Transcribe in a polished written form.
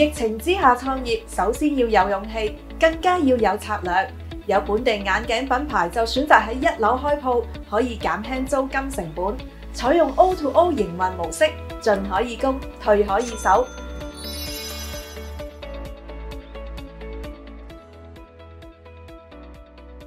疫情之下創業，首先要有勇氣，更加要有策略。有本地眼鏡品牌就選擇喺1樓開鋪，可以減輕租金成本，採用 O2O 營運模式，進可以攻，退可以守。